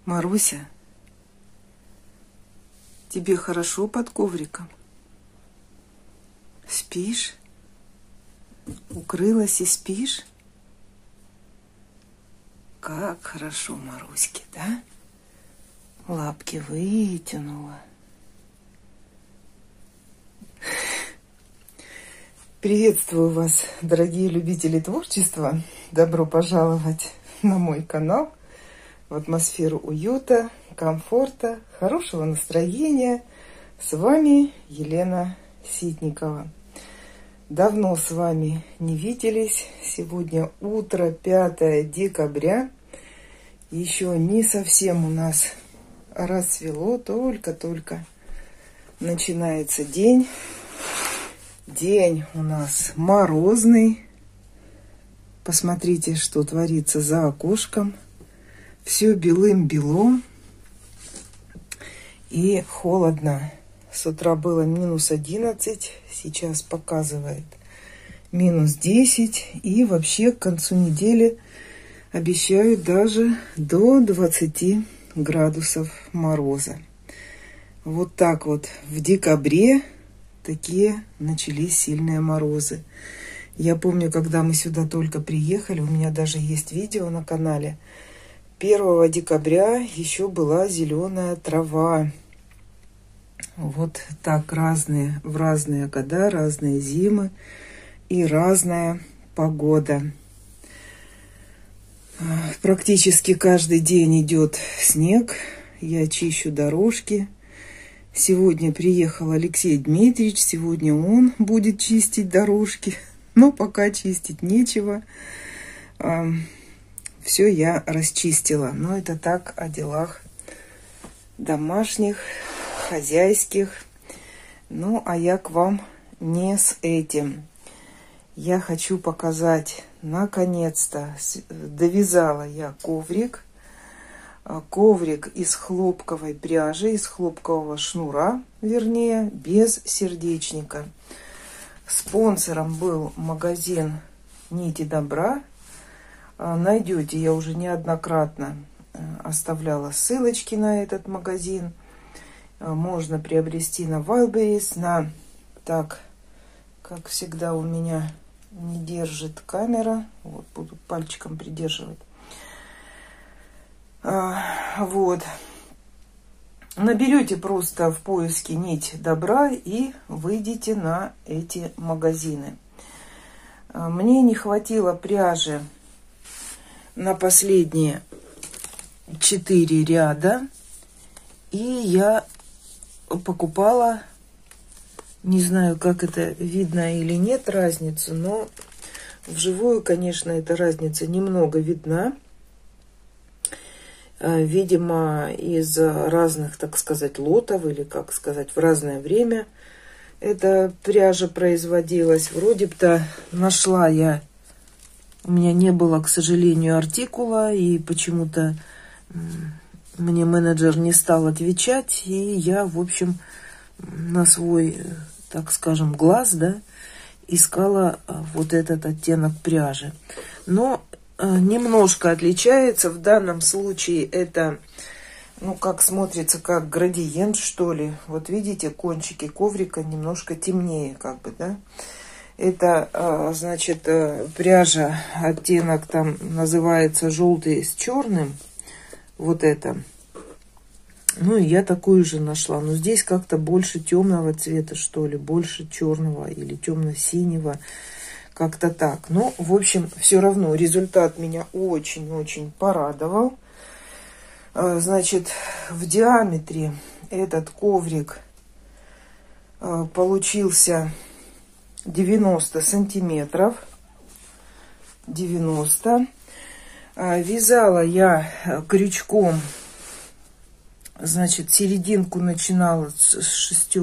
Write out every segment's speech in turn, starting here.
Маруся, тебе хорошо под ковриком? Спишь? Укрылась и спишь? Как хорошо Маруське, да? Лапки вытянула. Приветствую вас, дорогие любители творчества. Добро пожаловать на мой канал, в атмосферу уюта, комфорта, хорошего настроения. С вами Елена Ситникова. Давно с вами не виделись. Сегодня утро, 5 декабря. Еще не совсем у нас рассвело, только-только начинается день. День у нас морозный. Посмотрите, что творится за окошком. Все белым-бело и холодно. С утра было минус 11, сейчас показывает минус 10. И вообще к концу недели обещают даже до 20 градусов мороза. Вот так вот в декабре такие начались сильные морозы. Я помню, когда мы сюда только приехали, у меня даже есть видео на канале. 1 декабря еще была зеленая трава. Вот так в разные года, разные зимы и разная погода. Практически каждый день идет снег. Я чищу дорожки. Сегодня приехал Алексей Дмитриевич. Сегодня он будет чистить дорожки. Но пока чистить нечего. Все я расчистила. Но это так о делах домашних, хозяйских. Ну, а я к вам не с этим. Я хочу показать, наконец-то, довязала я коврик. Коврик из хлопковой пряжи, из хлопкового шнура, вернее, без сердечника. Спонсором был магазин «Нити добра». Найдете, я уже неоднократно оставляла ссылочки на этот магазин. Можно приобрести на Wildberries, на... Так, как всегда у меня не держит камера. Вот, буду пальчиком придерживать. Вот. Наберете просто в поиске «Нить добра» и выйдете на эти магазины. Мне не хватило пряжи на последние 4 ряда. И я покупала, не знаю, как это видно или нет разницу, но вживую, конечно, эта разница немного видна. Видимо, из разных, так сказать, лотов, или, как сказать, в разное время эта пряжа производилась. Вроде бы-то нашла я, у меня не было, к сожалению, артикула, и почему-то мне менеджер не стал отвечать, и я, в общем, на свой, так скажем, глаз, да, искала вот этот оттенок пряжи. Но немножко отличается. В данном случае это, ну, как смотрится, как градиент, что ли. Вот видите, кончики коврика немножко темнее, как бы, да. Это, значит, пряжа, оттенок там называется желтый с черным. Вот это. Ну, и я такую же нашла. Но здесь как-то больше темного цвета, что ли. Больше черного или темно-синего. Как-то так. Но, в общем, все равно результат меня очень-очень порадовал. Значит, в диаметре этот коврик получился 90 сантиметров. 90. Вязала я крючком, значит, серединку начинала с 6.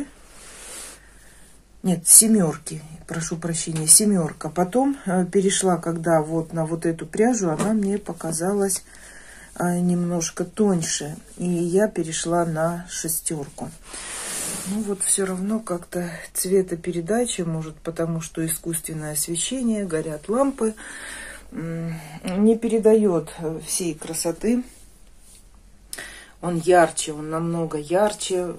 Нет, 7, прошу прощения, 7. Потом перешла, когда вот на вот эту пряжу, она мне показалась немножко тоньше. И я перешла на 6. Ну вот все равно как-то цветопередача, может, потому что искусственное освещение, горят лампы, не передает всей красоты Он ярче, он намного ярче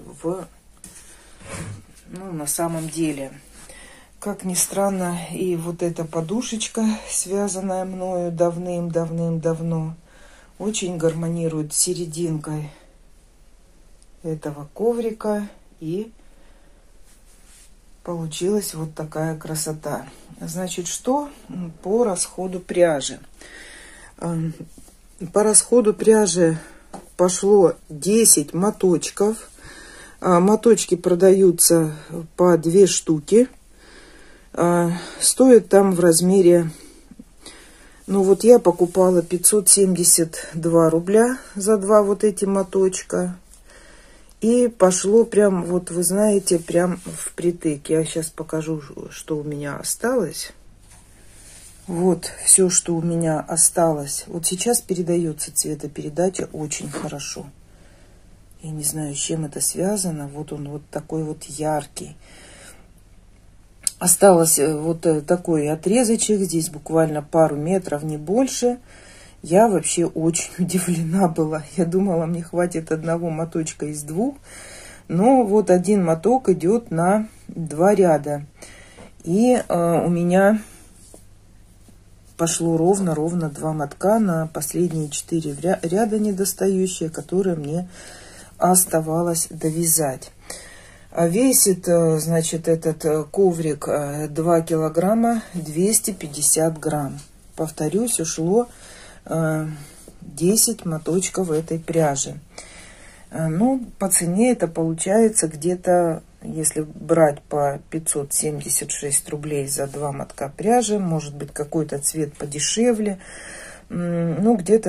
на самом деле. Как ни странно, и вот эта подушечка, связанная мною давным-давным-давно, очень гармонирует с серединкой этого коврика. И получилась вот такая красота. Значит, что по расходу пряжи? По расходу пряжи пошло 10 моточков. Моточки продаются по 2 штуки. Стоит там в размере, вот я покупала 572 рубля за 2 вот эти моточка. И пошло прям, вот вы знаете, прям впритык. Я сейчас покажу, что у меня осталось. Вот все, что у меня осталось. Вот сейчас передается цветопередача очень хорошо. Я не знаю, с чем это связано. Вот он вот такой вот яркий. Осталось вот такой отрезочек. Здесь буквально пару метров, не больше. Я вообще очень удивлена была. Я думала, мне хватит одного моточка из 2. Но вот один моток идет на 2 ряда. И у меня пошло ровно 2 мотка на последние 4 ряда недостающие, которые мне оставалось довязать. Весит, значит, этот коврик 2 килограмма 250 грамм. Повторюсь, ушло 10 моточков этой пряжи. По цене это получается где-то, если брать по 576 рублей за 2 мотка пряжи, может быть, какой-то цвет подешевле, где-то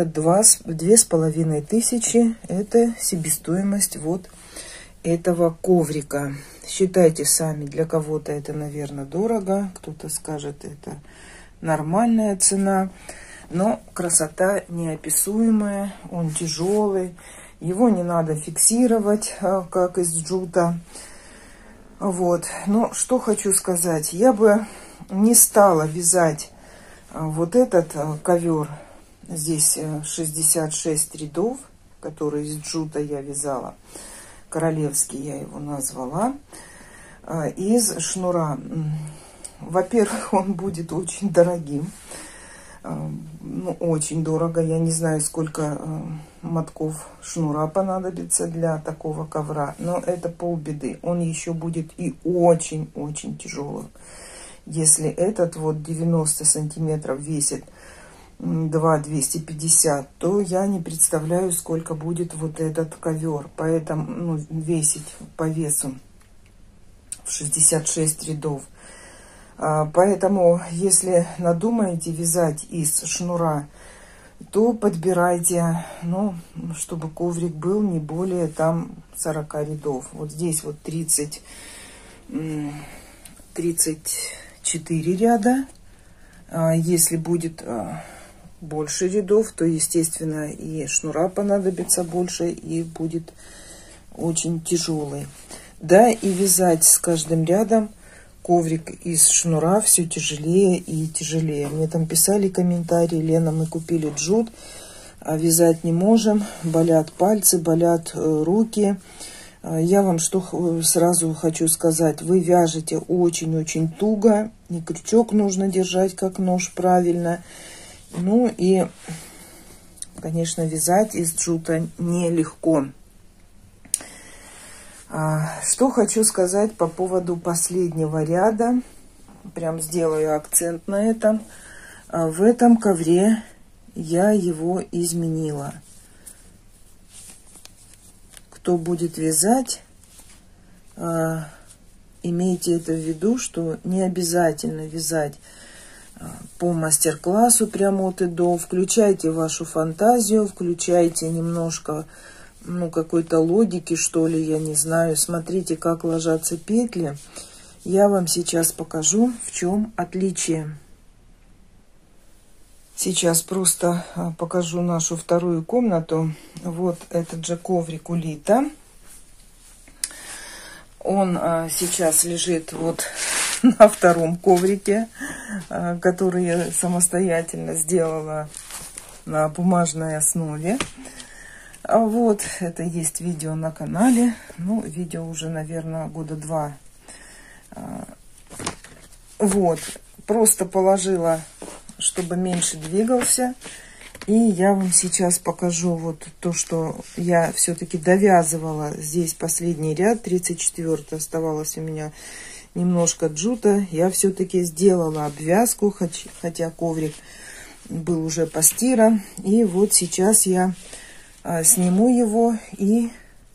2500 это себестоимость вот этого коврика. Считайте сами, для кого-то это, наверное, дорого, кто-то скажет, это нормальная цена, но красота неописуемая, он тяжелый, его не надо фиксировать, как из джута. Вот, но что хочу сказать, я бы не стала вязать вот этот ковер, здесь 66 рядов, который из джута я вязала, королевский я его назвала, из шнура. Во-первых, он будет очень дорогим, очень дорого. Я не знаю, сколько мотков шнура понадобится для такого ковра, но это полбеды. Он еще будет и очень-очень тяжелым. Если этот вот 90 сантиметров весит 250, то я не представляю, сколько будет вот этот ковер. Поэтому весить по весу в 66 рядов. Поэтому, если надумаете вязать из шнура, то подбирайте, чтобы коврик был не более там 40 рядов. Вот здесь вот 34 ряда. Если будет больше рядов, то, естественно, и шнура понадобится больше, и будет очень тяжелый. Да, и вязать с каждым рядом коврик из шнура все тяжелее и тяжелее. Мне там писали комментарии: Лена, мы купили джут, а вязать не можем, болят пальцы, болят руки. Я вам что сразу хочу сказать: вы вяжете очень-очень туго, и крючок нужно держать как нож правильно. И, конечно, вязать из джута нелегко. Что хочу сказать по поводу последнего ряда. Прям сделаю акцент на этом. В этом ковре я его изменила. Кто будет вязать, имейте это в виду, что не обязательно вязать по мастер-классу прямо от и до. Включайте вашу фантазию, включайте немножко какой-то логики, что ли, я не знаю. Смотрите, как ложатся петли. Я вам сейчас покажу, в чем отличие. Сейчас просто покажу нашу вторую комнату. Вот этот же коврик Улита. Он сейчас лежит вот на втором коврике, который я самостоятельно сделала на бумажной основе. А вот, это есть видео на канале. Ну, видео уже, наверное, года 2. Вот, просто положила, чтобы меньше двигался. И я вам сейчас покажу вот то, что я все-таки довязывала. Здесь последний ряд, 34-й, оставалось у меня немножко джута. Я все-таки сделала обвязку, хотя коврик был уже постиран. И вот сейчас я сниму его и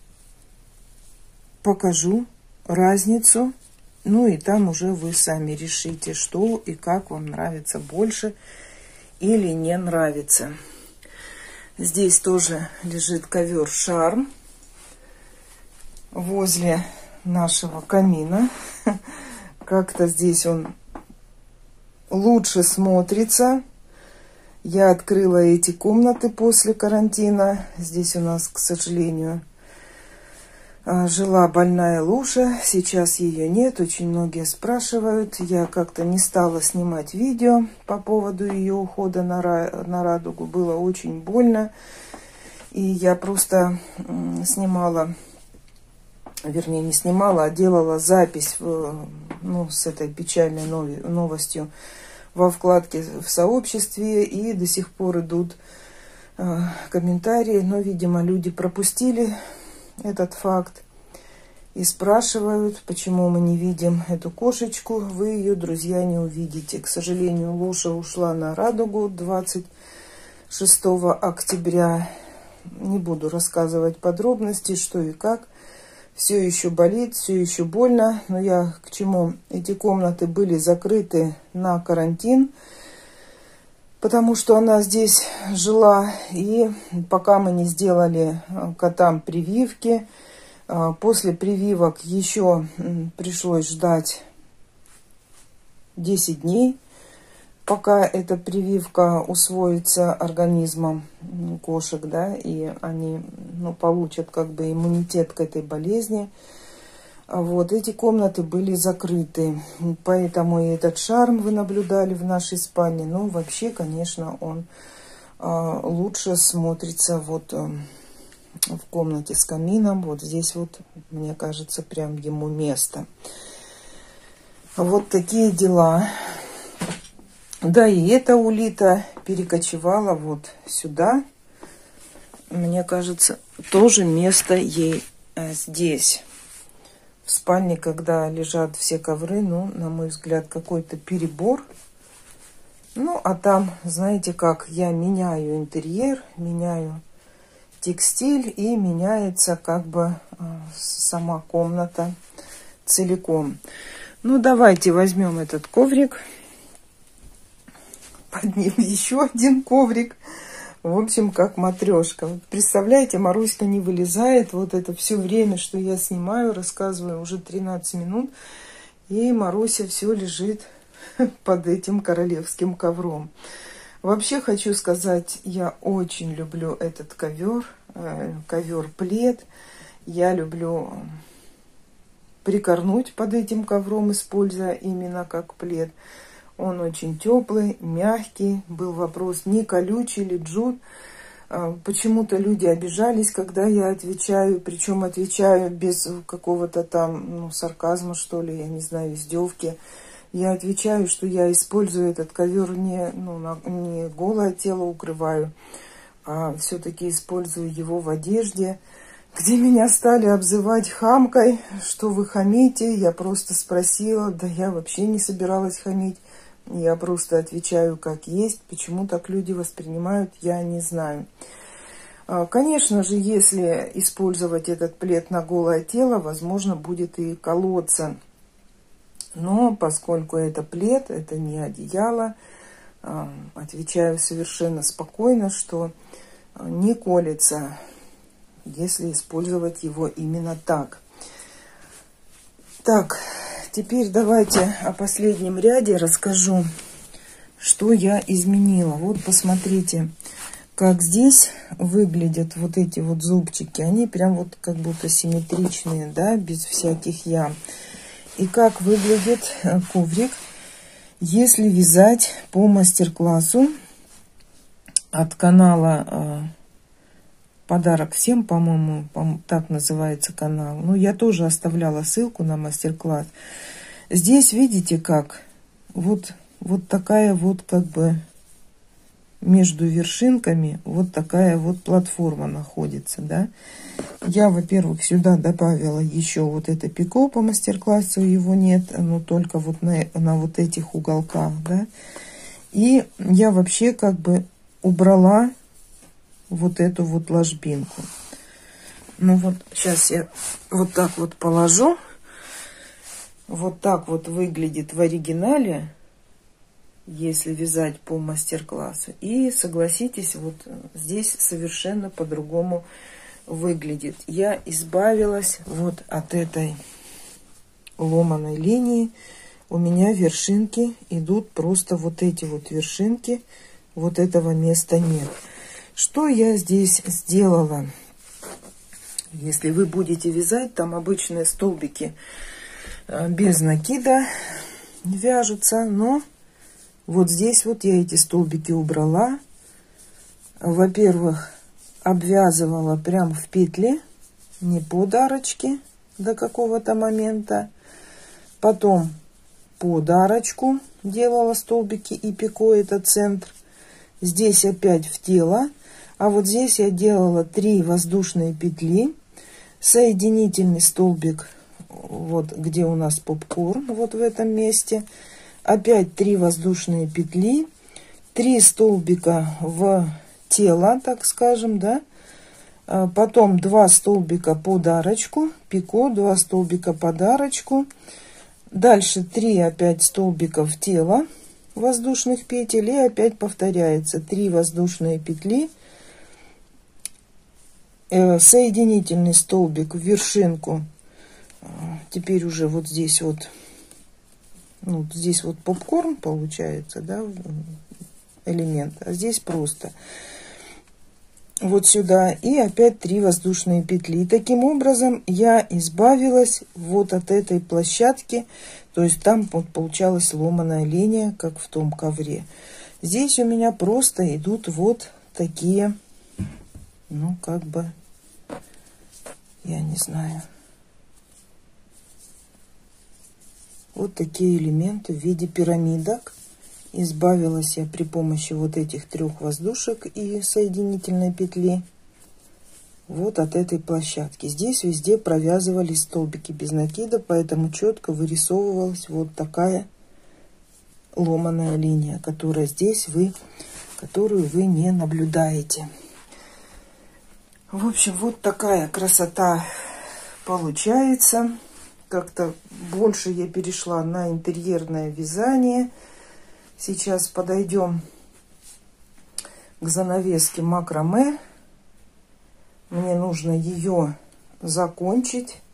покажу разницу. Ну и там уже вы сами решите, что и как вам нравится больше или не нравится. Здесь тоже лежит ковер Шарм возле нашего камина. Как-то здесь он лучше смотрится. Я открыла эти комнаты после карантина. Здесь у нас, к сожалению, жила больная Луша. Сейчас ее нет. Очень многие спрашивают. Я как-то не стала снимать видео по поводу ее ухода на радугу. Было очень больно. И я просто снимала, вернее, не снимала, а делала запись с этой печальной новостью во вкладке в сообществе, и до сих пор идут комментарии, но, видимо, люди пропустили этот факт и спрашивают, почему мы не видим эту кошечку. Вы ее, друзья, не увидите. К сожалению, Луша ушла на радугу 26 октября. Не буду рассказывать подробности, что и как. Все еще болит, все еще больно. Но я к чему? Эти комнаты были закрыты на карантин, потому что она здесь жила. И пока мы не сделали котам прививки, после прививок еще пришлось ждать 10 дней, пока эта прививка усвоится организмом кошек, да, и они получат как бы иммунитет к этой болезни. Вот эти комнаты были закрыты, поэтому и этот шарм вы наблюдали в нашей спальне. Но вообще, конечно, он лучше смотрится вот в комнате с камином. Вот здесь вот, мне кажется, прям ему место. Вот такие дела. Да, и эта улита перекочевала вот сюда. Мне кажется, тоже место ей здесь. В спальне, когда лежат все ковры, на мой взгляд, какой-то перебор. А там, знаете как, я меняю интерьер, меняю текстиль, и меняется как бы сама комната целиком. Давайте возьмем этот коврик. Под ним еще один коврик. В общем, как матрешка. Вот представляете, Маруська не вылезает. Вот это все время, что я снимаю, рассказываю, уже 13 минут. И Маруся все лежит под этим королевским ковром. Вообще хочу сказать, я очень люблю этот ковер. Ковер-плед. Я люблю прикорнуть под этим ковром, используя именно как плед. Он очень теплый, мягкий. Был вопрос, не колючий ли джут. Почему-то люди обижались, когда я отвечаю. Причем отвечаю без какого-то там сарказма, что ли, я не знаю, издевки. Я отвечаю, что я использую этот ковер не голое тело укрываю, а все-таки использую его в одежде. Где меня стали обзывать хамкой, что вы хамите. Я просто спросила, да я вообще не собиралась хамить. Я просто отвечаю как есть. Почему так люди воспринимают, я не знаю. Конечно же, если использовать этот плед на голое тело, возможно, будет и колоться. Но поскольку это плед, это не одеяло, отвечаю совершенно спокойно, что не колется, если использовать его именно так. Так, теперь давайте о последнем ряде расскажу, что я изменила. Вот посмотрите, как здесь выглядят вот эти вот зубчики. Они прям вот как будто симметричные, да, без всяких ям. И как выглядит коврик, если вязать по мастер-классу от канала Подарок всем, по-моему, так называется канал. Ну, я тоже оставляла ссылку на мастер-класс. Здесь видите как? Вот такая вот как бы между вершинками вот такая вот платформа находится, да. Я, во-первых, сюда добавила еще вот это пико по мастер-классу, его нет, но только вот на вот этих уголках, да. И я вообще как бы убрала вот эту вот ложбинку. Ну вот сейчас я вот так вот положу. Вот так вот выглядит в оригинале, если вязать по мастер-классу. И согласитесь, вот здесь совершенно по-другому выглядит. Я избавилась вот от этой ломаной линии. У меня вершинки идут просто вот эти вот вершинки. Вот этого места нет. Что я здесь сделала? Если вы будете вязать, там обычные столбики без накида вяжутся, но вот здесь вот я эти столбики убрала. Во-первых, обвязывала прям в петли, не под арочки до какого-то момента. Потом под арочку делала столбики и пико, это центр. Здесь опять в тело. А вот здесь я делала 3 воздушные петли, соединительный столбик, вот где у нас попкорн, вот в этом месте. Опять 3 воздушные петли, 3 столбика в тело, так скажем, да. Потом 2 столбика под арочку, пико, 2 столбика под арочку. Дальше 3 опять столбика в тело воздушных петель. И опять повторяется 3 воздушные петли, соединительный столбик в вершинку. Теперь уже вот здесь вот, ну, здесь вот попкорн получается, да, элемент, а здесь просто вот сюда. И опять 3 воздушные петли. И таким образом я избавилась вот от этой площадки. То есть там вот получалась ломаная линия, как в том ковре. Здесь у меня просто идут вот такие, ну, как бы, я не знаю, вот такие элементы в виде пирамидок. Избавилась я при помощи вот этих 3 воздушек и соединительной петли вот от этой площадки. Здесь везде провязывались столбики без накида, поэтому четко вырисовывалась вот такая ломаная линия, которая здесь которую вы не наблюдаете. В общем, вот такая красота получается. Как-то больше я перешла на интерьерное вязание. Сейчас подойдем к занавеске макраме. Мне нужно ее закончить.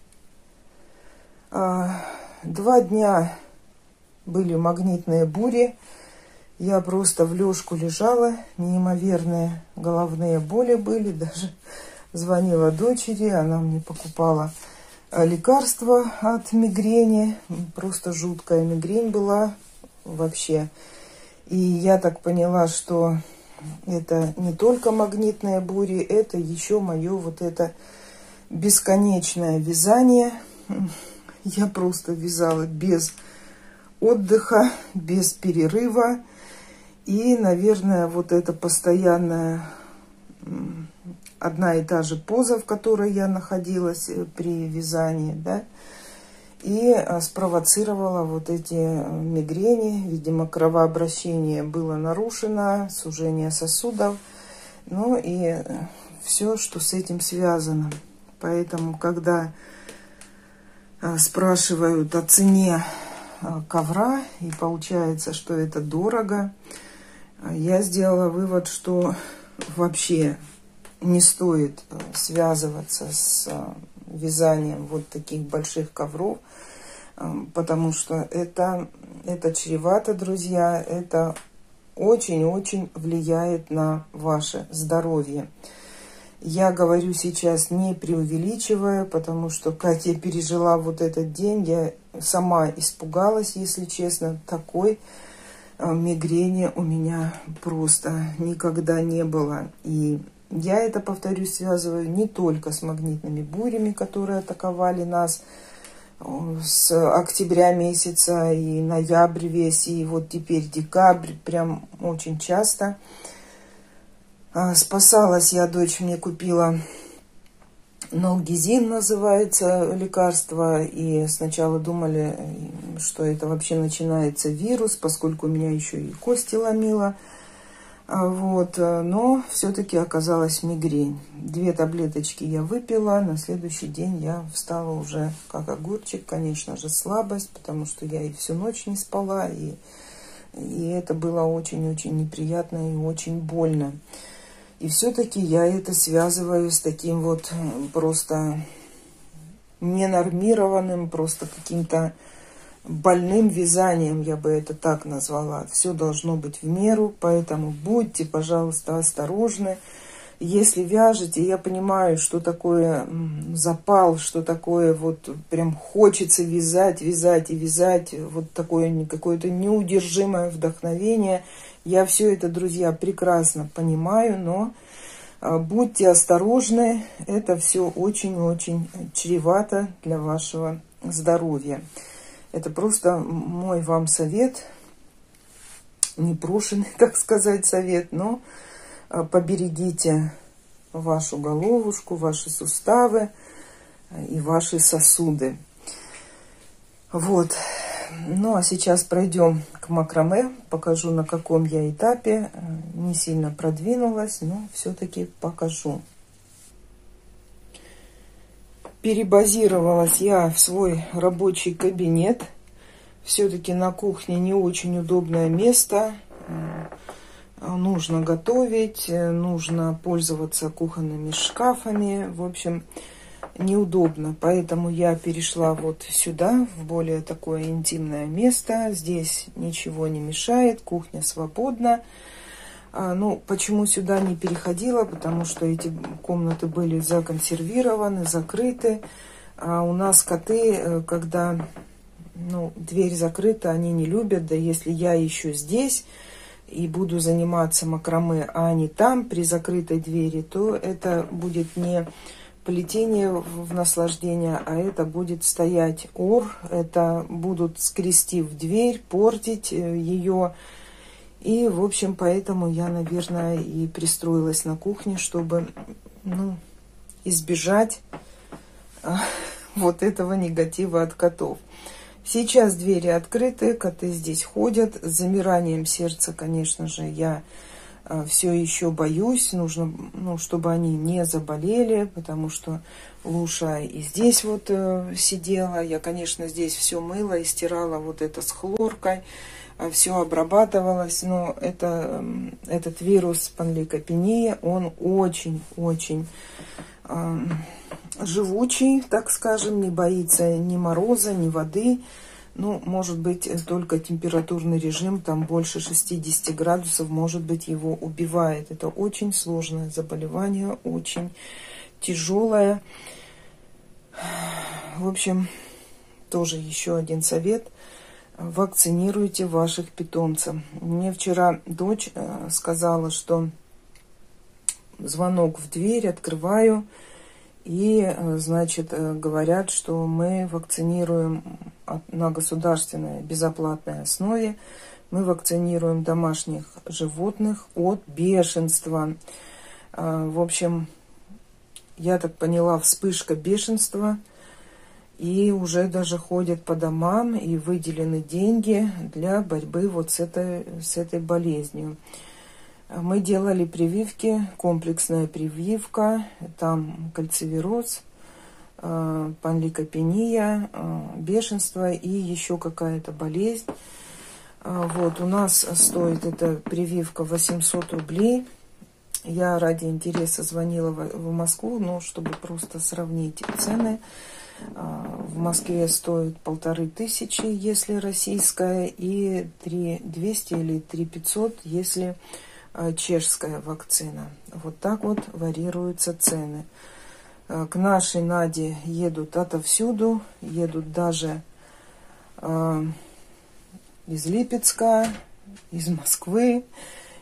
2 дня были магнитные бури. Я просто в лёжку лежала. Неимоверные головные боли были. Даже звонила дочери. Она мне покупала лекарства от мигрени. Просто жуткая мигрень была вообще. И я так поняла, что это не только магнитные бури, это еще мое вот это бесконечное вязание. Я просто вязала без отдыха, без перерыва. И, наверное, вот эта постоянная одна и та же поза, в которой я находилась при вязании, да, и спровоцировала вот эти мигрени. Видимо, кровообращение было нарушено, сужение сосудов, ну и все, что с этим связано. Поэтому, когда спрашивают о цене ковра, и получается, что это дорого, я сделала вывод, что вообще не стоит связываться с вязанием вот таких больших ковров, потому что это чревато, друзья, это очень-очень влияет на ваше здоровье. Я говорю сейчас не преувеличивая, потому что как я пережила вот этот день, я сама испугалась, если честно. Такой мигрени у меня просто никогда не было. И Я это, повторюсь, связываю не только с магнитными бурями, которые атаковали нас с октября месяца и ноябрь весь, и вот теперь декабрь, прям очень часто. Спасалась я, дочь мне купила Налгезин, называется лекарство, и сначала думали, что это вообще начинается вирус, поскольку меня еще и кости ломило. Вот, но все-таки оказалась мигрень. 2 таблеточки я выпила, на следующий день я встала уже как огурчик, конечно же, слабость, потому что я и всю ночь не спала, и это было очень-очень неприятно и очень больно. И все-таки я это связываю с таким вот просто ненормированным, просто каким-то больным вязанием, я бы это так назвала. Все должно быть в меру, поэтому будьте, пожалуйста, осторожны. Если вяжете, я понимаю, что такое запал, что такое вот прям хочется вязать, вязать и вязать, вот такое какое-то неудержимое вдохновение. Я все это, друзья, прекрасно понимаю, но будьте осторожны, это все очень-очень чревато для вашего здоровья. Это просто мой вам совет, непрошенный, так сказать, совет, но поберегите вашу головушку, ваши суставы и ваши сосуды. Вот. Ну, а сейчас пройдем к макраме, покажу, на каком я этапе. Не сильно продвинулась, но все-таки покажу. Перебазировалась я в свой рабочий кабинет. Все-таки на кухне не очень удобное место. Нужно готовить, нужно пользоваться кухонными шкафами. В общем, неудобно. Поэтому я перешла вот сюда, в более такое интимное место. Здесь ничего не мешает, кухня свободна. Ну, почему сюда не переходила? Потому что эти комнаты были законсервированы, закрыты. А у нас коты, когда дверь закрыта, они не любят. Да если я еще здесь и буду заниматься макраме, а они там при закрытой двери, то это будет не плетение в наслаждение, а это будет стоять ор. Это будут скрести в дверь, портить ее. И, в общем, поэтому я, наверное, и пристроилась на кухне, чтобы, избежать вот этого негатива от котов. Сейчас двери открыты, коты здесь ходят. С замиранием сердца, конечно же, я все еще боюсь. Нужно, чтобы они не заболели, потому что Луша и здесь вот сидела. Я, конечно, здесь все мыла и стирала вот это с хлоркой. Все обрабатывалось, но этот вирус панлейкопения, он очень-очень живучий, так скажем, не боится ни мороза, ни воды. Может быть, только температурный режим, там больше 60 градусов, может быть, его убивает. Это очень сложное заболевание, очень тяжелое. В общем, тоже еще один совет. Вакцинируйте ваших питомцев. Мне вчера дочь сказала, что звонок в дверь, открываю, и, значит, говорят, что мы вакцинируем на государственной безоплатной основе, мы вакцинируем домашних животных от бешенства. В общем, я так поняла, вспышка бешенства. И уже даже ходят по домам, и выделены деньги для борьбы вот с этой болезнью. Мы делали прививки, комплексная прививка, там кальцивироз, панлейкопения, бешенство и еще какая-то болезнь. Вот, у нас стоит эта прививка 800 рублей. Я ради интереса звонила в Москву, чтобы просто сравнить цены. В Москве стоит 1500, если российская, и 3200 или 3500, если чешская вакцина. Вот так вот варьируются цены. К нашей Наде едут отовсюду, едут даже из Липецка, из Москвы,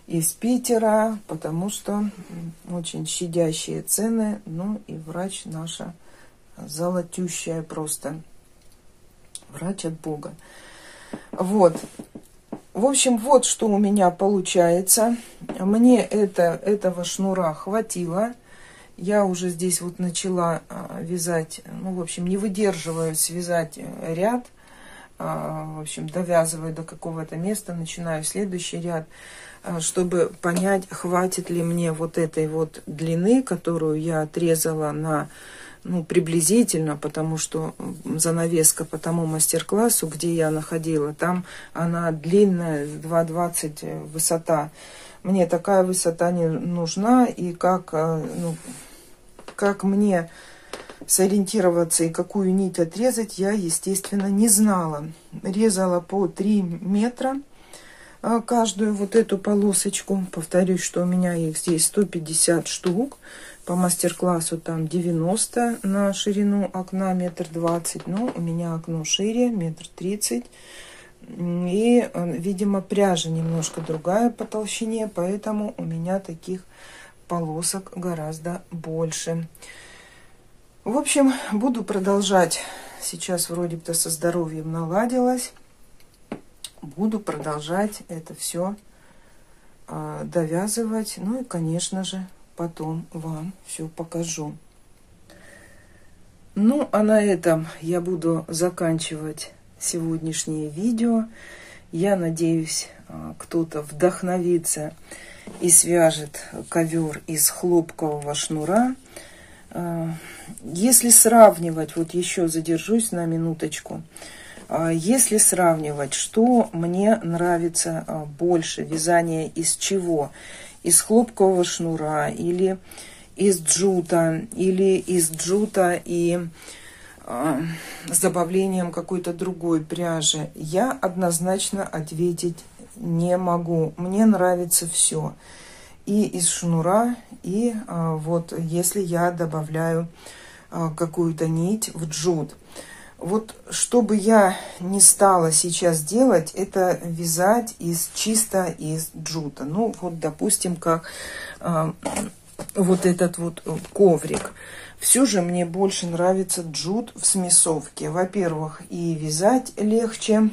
из Питера, потому что очень щадящие цены. Ну и врач наша золотющая просто. Врач от Бога. Вот. В общем, вот что у меня получается. Мне этого шнура хватило. Я уже здесь вот начала вязать, ну, в общем, не выдерживаю связать ряд. В общем, довязываю до какого-то места, начинаю следующий ряд, чтобы понять, хватит ли мне вот этой вот длины, которую я отрезала на, ну, приблизительно, потому что занавеска по тому мастер-классу, где я находила, там она длинная, 2,20 высота. Мне такая высота не нужна, и как мне сориентироваться и какую нить отрезать, я, естественно, не знала. Резала по 3 метра каждую вот эту полосочку. Повторюсь, что у меня их здесь 150 штук. По мастер-классу там 90 на ширину окна 1,20 м. Но у меня окно шире, 1,30 м. И, видимо, пряжа немножко другая по толщине, поэтому у меня таких полосок гораздо больше. В общем, буду продолжать. Сейчас вроде бы со здоровьем наладилось. Буду продолжать это все довязывать. Ну и, конечно же, потом вам все покажу. Ну, а на этом я буду заканчивать сегодняшнее видео. Я надеюсь, кто-то вдохновится и свяжет ковер из хлопкового шнура. Если сравнивать, вот еще задержусь на минуточку, если сравнивать, что мне нравится больше, вязание из чего? Из хлопкового шнура или из джута, или из джута и с добавлением какой-то другой пряжи, я однозначно ответить не могу. Мне нравится все. И из шнура, и вот если я добавляю какую-то нить в джут. Вот что бы я не стала сейчас делать, это вязать чисто из джута. Ну вот, допустим, как вот этот вот коврик. Все же мне больше нравится джут в смесовке. Во-первых, и вязать легче,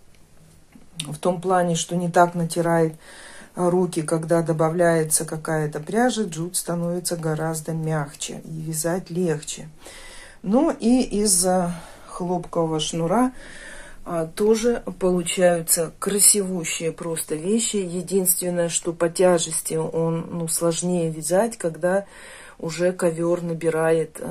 в том плане, что не так натирает руки, когда добавляется какая-то пряжа, джут становится гораздо мягче и вязать легче. Ну и из хлопкового шнура тоже получаются красивущие просто вещи. Единственное, что по тяжести он сложнее вязать, когда уже ковер набирает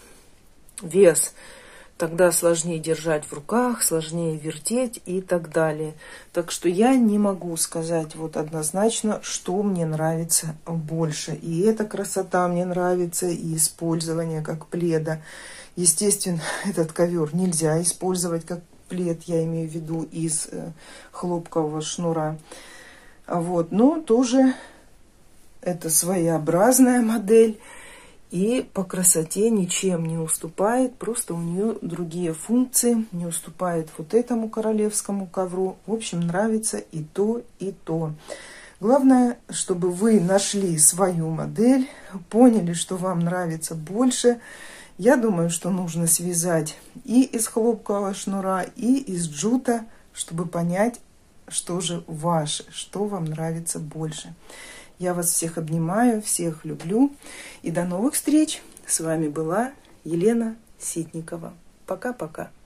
вес. Тогда сложнее держать в руках, сложнее вертеть и так далее. Так что я не могу сказать вот однозначно, что мне нравится больше. И эта красота мне нравится, и использование как пледа. Естественно, этот ковер нельзя использовать как плед, я имею в виду из хлопкового шнура. Вот, но тоже это своеобразная модель. И по красоте ничем не уступает, просто у нее другие функции, не уступает вот этому королевскому ковру. В общем, нравится и то, и то. Главное, чтобы вы нашли свою модель, поняли, что вам нравится больше. Я думаю, что нужно связать и из хлопкового шнура, и из джута, чтобы понять, что же ваше, что вам нравится больше. Я вас всех обнимаю, всех люблю. И до новых встреч. С вами была Елена Ситникова. Пока-пока.